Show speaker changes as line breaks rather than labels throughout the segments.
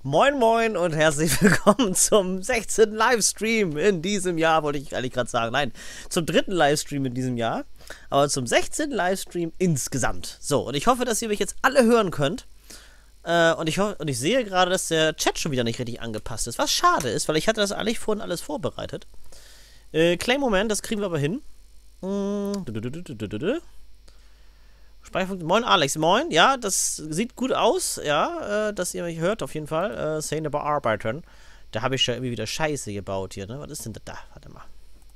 Moin Moin und herzlich willkommen zum 16. Livestream in diesem Jahr, wollte ich eigentlich gerade sagen. Nein, zum 3. Livestream in diesem Jahr, aber zum 16. Livestream insgesamt. So, und ich hoffe, dass ihr mich jetzt alle hören könnt. Und ich sehe gerade, dass der Chat schon wieder nicht richtig angepasst ist, was schade ist, weil ich hatte das eigentlich vorhin alles vorbereitet. Claim-Moment, das kriegen wir aber hin. Moin Alex, moin, ja, das sieht gut aus, ja, dass ihr mich hört auf jeden Fall. Szene bearbeiten. Da habe ich schon irgendwie wieder Scheiße gebaut hier, ne? Was ist denn da? Warte mal.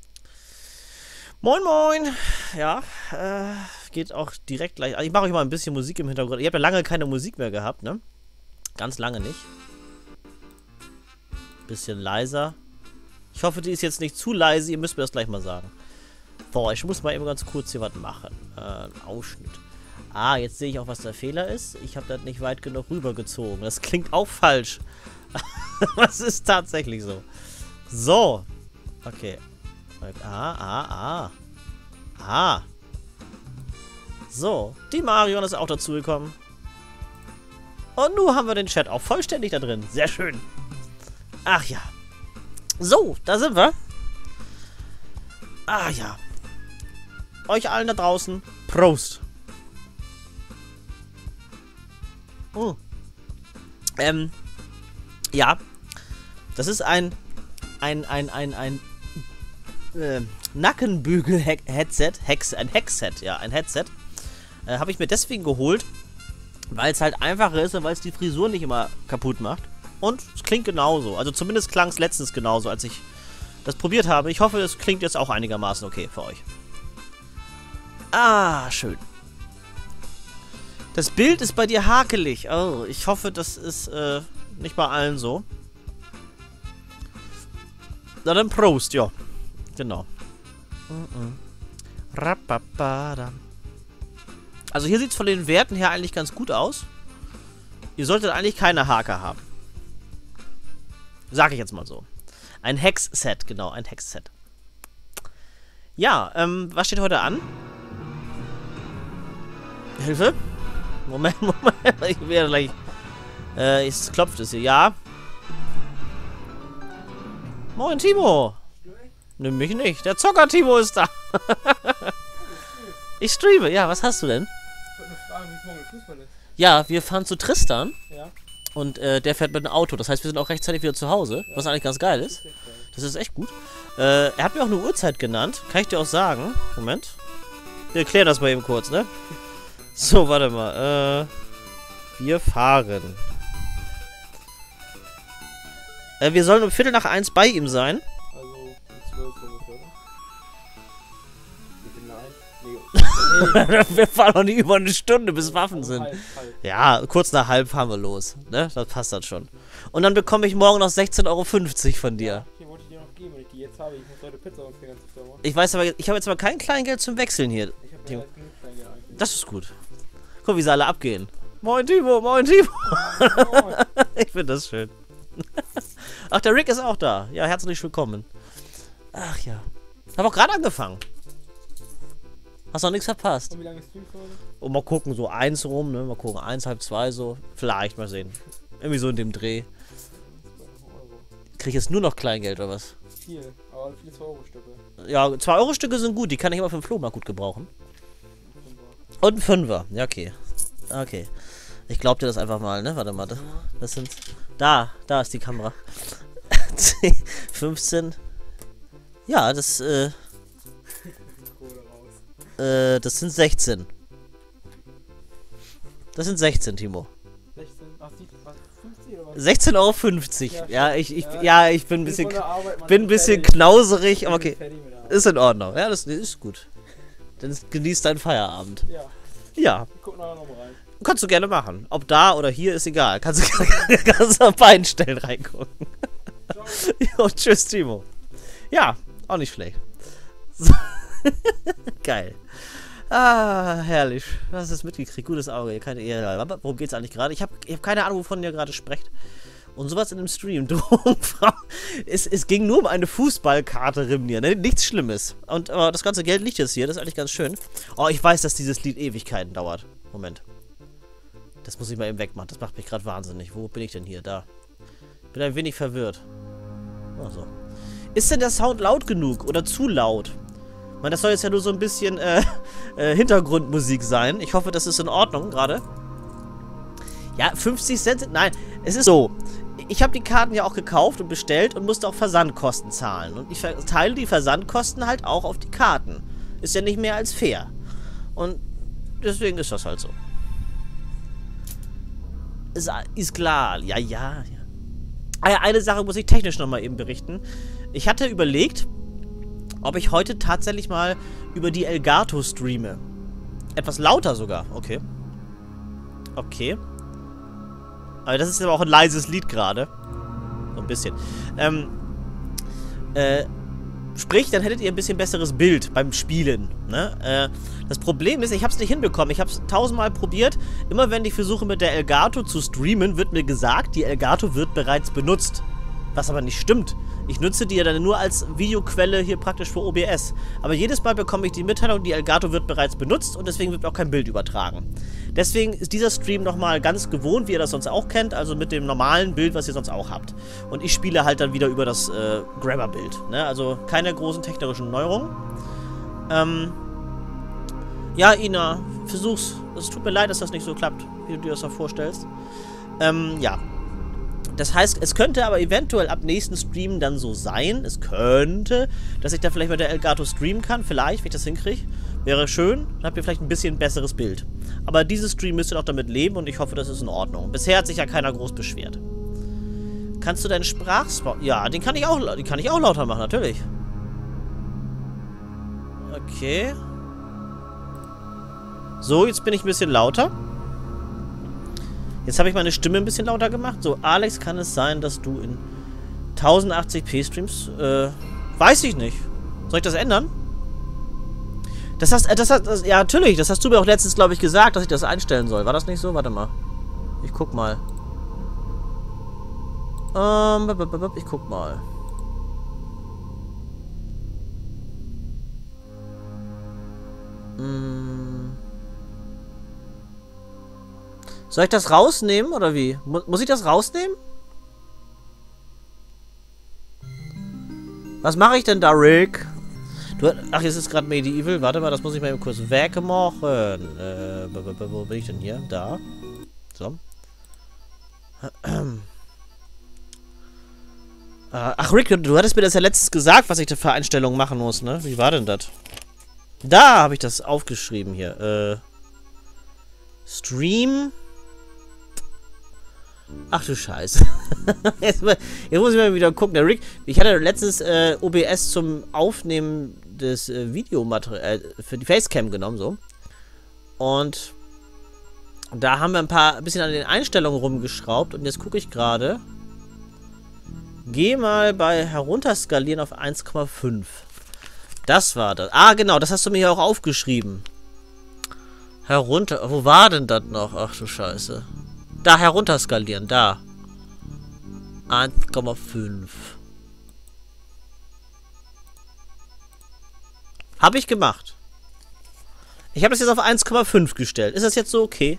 Moin moin, ja, geht auch direkt gleich. Also ich mache euch mal ein bisschen Musik im Hintergrund. Ich habe ja lange keine Musik mehr gehabt, ne? Ganz lange nicht. Bisschen leiser. Ich hoffe, die ist jetzt nicht zu leise, ihr müsst mir das gleich mal sagen. Boah, ich muss mal eben ganz kurz hier was machen. Ausschnitt. Ah, jetzt sehe ich auch, was der Fehler ist. Ich habe das nicht weit genug rübergezogen. Das klingt auch falsch. Das ist tatsächlich so. So. Okay. So. Die Marion ist auch dazugekommen. Und nun haben wir den Chat auch vollständig da drin. Sehr schön. Ach ja. So, da sind wir. Ah ja. Euch allen da draußen. Prost. Ja. Das ist ein Nackenbügel-Headset. Ein Headset, ja, ein Headset. Habe ich mir deswegen geholt, weil es halt einfacher ist und weil es die Frisur nicht immer kaputt macht. Und es klingt genauso. Also zumindest klang es letztens genauso, als ich das probiert habe. Ich hoffe, das klingt jetzt auch einigermaßen okay für euch. Ah, schön. Das Bild ist bei dir hakelig. Oh, ich hoffe, das ist nicht bei allen so. Na dann Prost, ja. Genau. Also hier sieht es von den Werten her eigentlich ganz gut aus. Ihr solltet eigentlich keine Haker haben. Sag ich jetzt mal so. Ein Hex-Set, genau, ein Hex-Set. Ja, was steht heute an? Hilfe? Moment. Ich werde gleich. Es klopft es hier. Ja. Moin, Timo. Nimm mich nicht. Der Zocker Timo ist da. Ich streame. Ja, was hast du denn?
Ich wollte nur fragen, wie es morgen mit Fußball ist.
Ja, wir fahren zu Tristan.
Ja.
Und der fährt mit dem Auto. Das heißt, wir sind auch rechtzeitig wieder zu Hause. Ja. Was eigentlich ganz geil ist. Das ist echt gut. Er hat mir auch eine Uhrzeit genannt. Kann ich dir auch sagen. Moment. Wir klären das mal eben kurz, ne? So, warte mal. Wir fahren. Wir sollen um 1:15 bei ihm sein.
Also um 12 ungefähr. Nee.
Wir fahren noch nicht über eine Stunde, bis Waffen sind.
Halb.
Ja, kurz nach halb fahren wir los. Ne? Das passt dann schon. Und dann bekomme ich morgen noch 16,50 € von dir.
Ja, hier wollte ich dir noch geben, wenn ich die jetzt habe. Ich muss heute Pizza aus der ganzen Firma.
Ich weiß aber, ich habe jetzt mal kein Kleingeld zum Wechseln hier.
Ich habe genug Kleingeld eigentlich.
Das ist gut. Guck, wie sie alle abgehen. Moin Timo, moin Timo.
Moin.
Ich finde das schön. Ach, der Rick ist auch da. Ja, herzlich willkommen. Ach ja. Hab auch gerade angefangen. Hast noch nichts verpasst.
Und wie lange streamst du heute?
Und mal gucken, so 1 rum, ne? Mal gucken, 1, halb 2 so. Vielleicht, mal sehen. Irgendwie so in dem Dreh. Krieg ich jetzt nur noch Kleingeld oder was?
Viel, aber viele 2-Euro-Stücke.
Ja, 2-Euro-Stücke sind gut, die kann ich immer für den Flohmarkt gut gebrauchen. Und ein Fünfer. Ja, okay. Okay. Ich glaub dir das einfach mal, ne? Warte mal. Das sind. Da ist die Kamera. 10, 15. Ja, das sind 16. Das sind 16, Timo.
16, ach, 50 oder was?
16,50 €. Ja, ich bin ein bisschen,
Arbeit,
bin ein bisschen knauserig, aber okay.
Fertig mit der Arbeit.
Ist in Ordnung. Ja, das ist gut. Dann genießt deinen Feierabend.
Ja,
Ja.
ich guck nachher nochmal rein.
Kannst du gerne machen. Ob da oder hier ist egal. Kannst du auf beiden Stellen reingucken. Jo, tschüss, Timo. Ja, auch nicht schlecht. So. Geil. Ah, herrlich. Hast du es mitgekriegt? Gutes Auge. Keine Ehre. Worum geht's eigentlich gerade? Ich hab keine Ahnung, wovon ihr gerade sprecht. Und sowas in einem Stream. Drogenfrau. Es ging nur um eine Fußballkarte, Rimnir. Ne? Nichts Schlimmes. Und das ganze Geld liegt jetzt hier. Das ist eigentlich ganz schön. Oh, ich weiß, dass dieses Lied Ewigkeiten dauert. Moment. Das muss ich mal eben wegmachen. Das macht mich gerade wahnsinnig. Wo bin ich denn hier? Da. Bin ein wenig verwirrt. Also. Ist denn der Sound laut genug oder zu laut? Ich meine, das soll jetzt ja nur so ein bisschen Hintergrundmusik sein. Ich hoffe, das ist in Ordnung gerade. Ja, 50 Cent. Nein, es ist so. Ich habe die Karten ja auch gekauft und bestellt und musste auch Versandkosten zahlen. Und ich verteile die Versandkosten halt auch auf die Karten. Ist ja nicht mehr als fair. Und deswegen ist das halt so. Ist klar. Ja, ja, ja. Ah ja, eine Sache muss ich technisch nochmal eben berichten. Ich hatte überlegt, ob ich heute tatsächlich mal über die Elgato streame. Etwas lauter sogar. Okay. Okay. Aber das ist aber auch ein leises Lied gerade. So ein bisschen. Sprich, dann hättet ihr ein bisschen besseres Bild beim Spielen. Ne? Das Problem ist, ich habe es nicht hinbekommen. Ich habe es 1000-mal probiert. Immer wenn ich versuche, mit der Elgato zu streamen, wird mir gesagt, die Elgato wird bereits benutzt. Was aber nicht stimmt. Ich nutze die ja dann nur als Videoquelle hier praktisch für OBS. Aber jedes Mal bekomme ich die Mitteilung, die Elgato wird bereits benutzt und deswegen wird auch kein Bild übertragen. Deswegen ist dieser Stream nochmal ganz gewohnt, wie ihr das sonst auch kennt, also mit dem normalen Bild, was ihr sonst auch habt. Und ich spiele halt dann wieder über das Grabber-Bild. Ne? Also keine großen technischen Neuerungen. Ja, Ina, versuch's. Es tut mir leid, dass das nicht so klappt, wie du dir das auch vorstellst. Ja. Das heißt, es könnte aber eventuell ab nächsten Stream dann so sein, es könnte, dass ich da vielleicht mit der Elgato streamen kann, vielleicht, wenn ich das hinkriege. Wäre schön, dann habt ihr vielleicht ein bisschen besseres Bild. Aber dieses Stream müsst ihr auch damit leben und ich hoffe, das ist in Ordnung. Bisher hat sich ja keiner groß beschwert. Kannst du deinen Sprachspot... Ja, den kann ich auch lauter machen, natürlich. Okay. So, jetzt bin ich ein bisschen lauter. Jetzt habe ich meine Stimme ein bisschen lauter gemacht. So, Alex, kann es sein, dass du in 1080p streamst? Weiß ich nicht. Soll ich das ändern? Ja, natürlich. Das hast du mir auch letztens, glaube ich, gesagt, dass ich das einstellen soll. War das nicht so? Warte mal. Ich guck mal. Ich guck mal. Soll ich das rausnehmen, oder wie? Muss ich das rausnehmen? Was mache ich denn da, Rick? Ach, jetzt ist gerade Medieval. Warte mal, das muss ich mal eben kurz wegmachen. Wo bin ich denn hier? Da. So. Ach, Rick, du hattest mir das ja letztens gesagt, was ich da für Einstellungen machen muss, ne? Wie war denn das? Da habe ich das aufgeschrieben hier. Stream... Ach du Scheiße. Jetzt muss ich mal wieder gucken. Der Rick, ich hatte letztens OBS zum Aufnehmen des Videomaterials für die Facecam genommen, so. Und da haben wir ein bisschen an den Einstellungen rumgeschraubt und jetzt gucke ich gerade. Geh mal bei herunterskalieren auf 1,5. Das war das. Ah, genau, das hast du mir ja auch aufgeschrieben. Herunter. Wo war denn das noch? Ach du Scheiße. Da herunterskalieren, da. 1,5. Habe ich gemacht. Ich habe das jetzt auf 1,5 gestellt. Ist das jetzt so okay?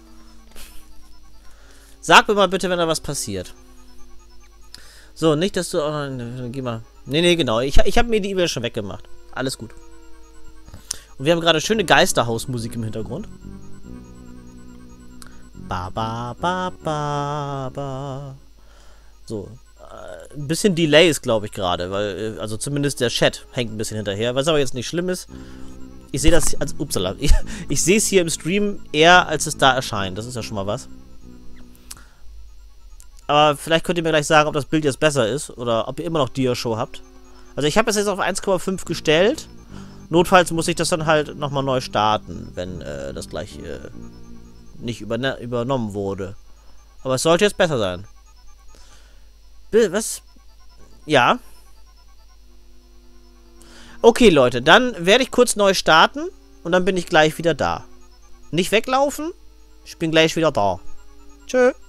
Sag mir mal bitte, wenn da was passiert. So, nicht, dass du... Oh, geh mal. Nee, genau. Ich habe mir die E-Mail schon weggemacht. Alles gut. Und wir haben gerade schöne Geisterhausmusik im Hintergrund. Ba, ba, ba, ba, ba. So. Ein bisschen Delay ist, glaube ich, gerade, weil, also zumindest der Chat hängt ein bisschen hinterher, was aber jetzt nicht schlimm ist. Ich sehe das, als, upsala, ich sehe es hier im Stream eher, als es da erscheint. Das ist ja schon mal was. Aber vielleicht könnt ihr mir gleich sagen, ob das Bild jetzt besser ist oder ob ihr immer noch Dia-Show habt. Also ich habe es jetzt auf 1,5 gestellt. Notfalls muss ich das dann halt nochmal neu starten, wenn das gleich nicht übernommen wurde. Aber es sollte jetzt besser sein. Was? Ja. Okay, Leute, dann werde ich kurz neu starten und dann bin ich gleich wieder da. Nicht weglaufen, ich bin gleich wieder da. Tschö.